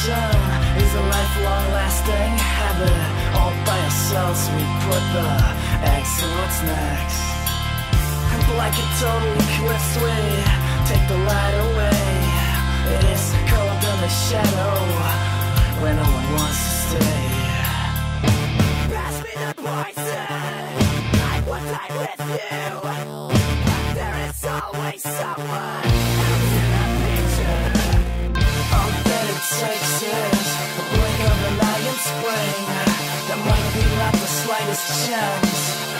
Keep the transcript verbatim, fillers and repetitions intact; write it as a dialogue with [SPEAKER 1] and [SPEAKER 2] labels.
[SPEAKER 1] Addiction is a lifelong lasting habit. All by ourselves we put the eggs in what's next. And like a total eclipse we take the light away. It is cold in the shadow where no one wants to stay. Pass me the poison, I would die with you, but there is always someone else in the picture. All that it takes is a blink of an eye in spring. There might be not the slightest chance